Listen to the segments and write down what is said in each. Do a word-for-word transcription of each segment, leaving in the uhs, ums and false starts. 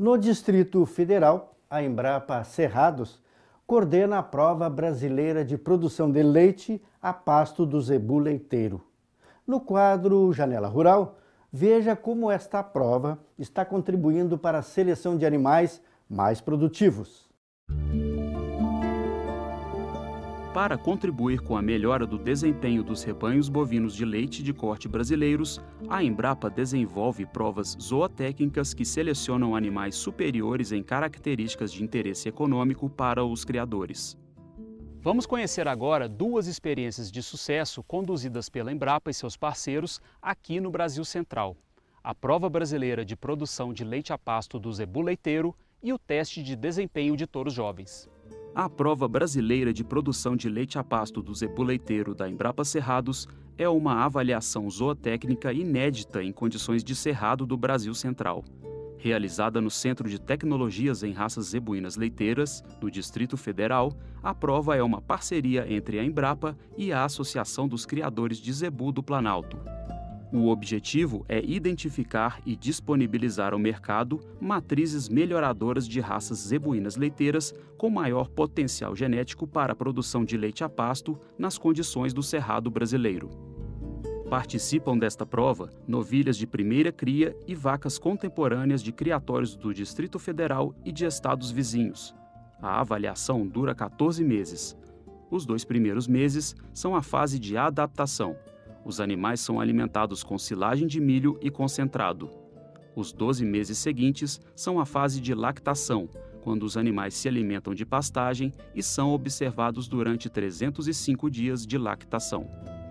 No Distrito Federal, a Embrapa Cerrados coordena a prova brasileira de produção de leite a pasto do zebu leiteiro. No quadro Janela Rural, veja como esta prova está contribuindo para a seleção de animais mais produtivos. Para contribuir com a melhora do desempenho dos rebanhos bovinos de leite de corte brasileiros, a Embrapa desenvolve provas zootécnicas que selecionam animais superiores em características de interesse econômico para os criadores. Vamos conhecer agora duas experiências de sucesso conduzidas pela Embrapa e seus parceiros aqui no Brasil Central: a prova brasileira de produção de leite a pasto do zebu leiteiro e o teste de desempenho de touros jovens. A prova brasileira de produção de leite a pasto do zebu leiteiro da Embrapa Cerrados é uma avaliação zootécnica inédita em condições de cerrado do Brasil Central. Realizada no Centro de Tecnologias em Raças Zebuínas Leiteiras, no Distrito Federal, a prova é uma parceria entre a Embrapa e a Associação dos Criadores de Zebu do Planalto. O objetivo é identificar e disponibilizar ao mercado matrizes melhoradoras de raças zebuínas leiteiras com maior potencial genético para a produção de leite a pasto nas condições do cerrado brasileiro. Participam desta prova novilhas de primeira cria e vacas contemporâneas de criatórios do Distrito Federal e de estados vizinhos. A avaliação dura quatorze meses. Os dois primeiros meses são a fase de adaptação. Os animais são alimentados com silagem de milho e concentrado. Os doze meses seguintes são a fase de lactação, quando os animais se alimentam de pastagem e são observados durante trezentos e cinco dias de lactação.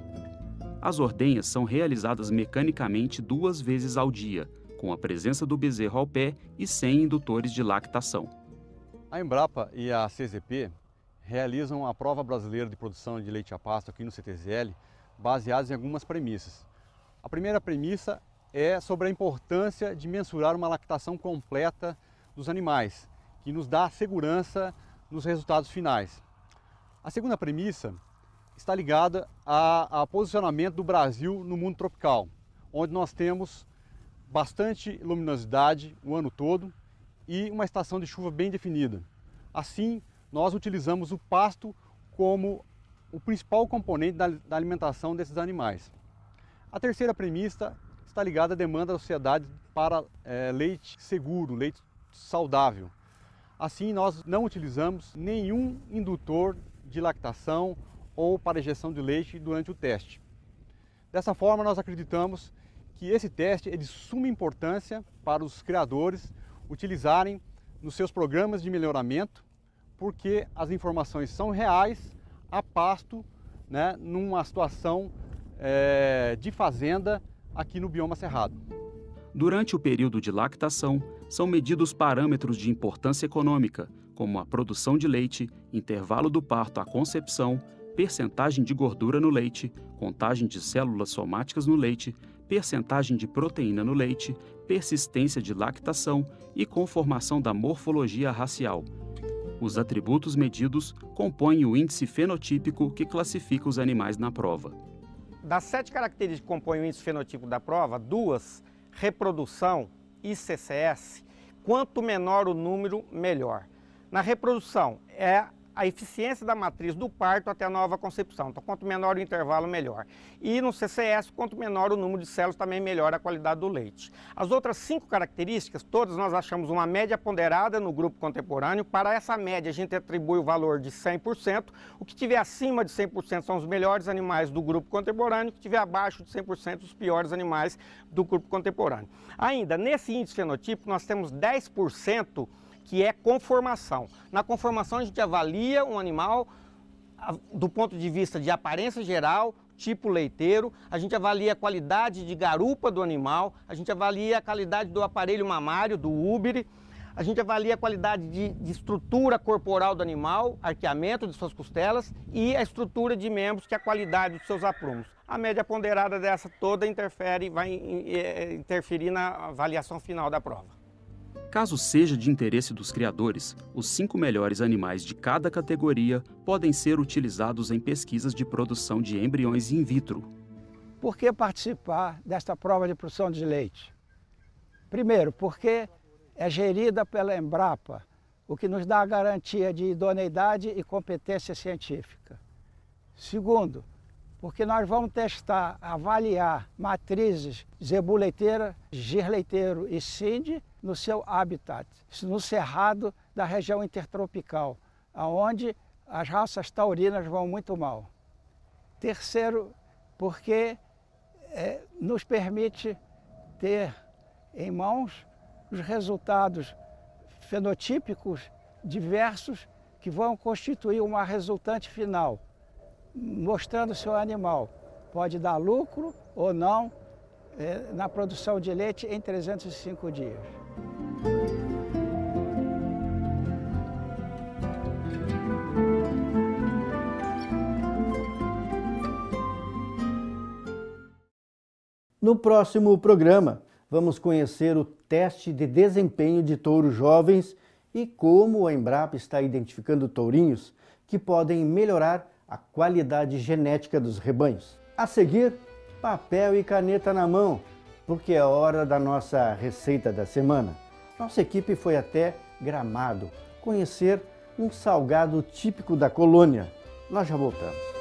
As ordenhas são realizadas mecanicamente duas vezes ao dia, com a presença do bezerro ao pé e sem indutores de lactação. A Embrapa e a C Z P realizam a prova brasileira de produção de leite a pasto aqui no C T Z L, baseados em algumas premissas. A primeira premissa é sobre a importância de mensurar uma lactação completa dos animais, que nos dá segurança nos resultados finais. A segunda premissa está ligada ao posicionamento do Brasil no mundo tropical, onde nós temos bastante luminosidade o ano todo e uma estação de chuva bem definida. Assim, nós utilizamos o pasto como o principal componente da, da alimentação desses animais. A terceira premissa está ligada à demanda da sociedade para é, leite seguro, leite saudável. Assim, nós não utilizamos nenhum indutor de lactação ou para injeção de leite durante o teste. Dessa forma, nós acreditamos que esse teste é de suma importância para os criadores utilizarem nos seus programas de melhoramento, porque as informações são reais a pasto, né, numa situação é, de fazenda aqui no bioma cerrado. Durante o período de lactação, são medidos parâmetros de importância econômica, como a produção de leite, intervalo do parto à concepção, percentagem de gordura no leite, contagem de células somáticas no leite, percentagem de proteína no leite, persistência de lactação e conformação da morfologia racial. Os atributos medidos compõem o índice fenotípico que classifica os animais na prova. Das sete características que compõem o índice fenotípico da prova, duas, reprodução e C C S, quanto menor o número, melhor. Na reprodução, é a eficiência da matriz do parto até a nova concepção. Então, quanto menor o intervalo, melhor. E no C C S, quanto menor o número de células, também melhora a qualidade do leite. As outras cinco características, todas nós achamos uma média ponderada no grupo contemporâneo. Para essa média, a gente atribui o valor de cem por cento. O que tiver acima de cem por cento são os melhores animais do grupo contemporâneo. O que tiver abaixo de cem por cento, os piores animais do grupo contemporâneo. Ainda, nesse índice fenotípico, nós temos dez por cento que é conformação. Na conformação a gente avalia um animal do ponto de vista de aparência geral, tipo leiteiro, a gente avalia a qualidade de garupa do animal, a gente avalia a qualidade do aparelho mamário, do úbere, a gente avalia a qualidade de, de estrutura corporal do animal, arqueamento de suas costelas e a estrutura de membros, que é a qualidade dos seus aprumos. A média ponderada dessa toda interfere, vai interferir na avaliação final da prova. Caso seja de interesse dos criadores, os cinco melhores animais de cada categoria podem ser utilizados em pesquisas de produção de embriões in vitro. Por que participar desta prova de produção de leite? Primeiro, porque é gerida pela Embrapa, o que nos dá a garantia de idoneidade e competência científica. Segundo, porque nós vamos testar, avaliar matrizes zebu leiteira, gir leiteiro e sind no seu habitat, no cerrado da região intertropical, onde as raças taurinas vão muito mal. Terceiro, porque é, nos permite ter em mãos os resultados fenotípicos diversos que vão constituir uma resultante final, mostrando se o animal pode dar lucro ou não é, na produção de leite em trezentos e cinco dias. No próximo programa, vamos conhecer o teste de desempenho de touros jovens e como a Embrapa está identificando tourinhos que podem melhorar a qualidade genética dos rebanhos. A seguir, papel e caneta na mão, porque é hora da nossa receita da semana. Nossa equipe foi até Gramado conhecer um salgado típico da colônia. Nós já voltamos.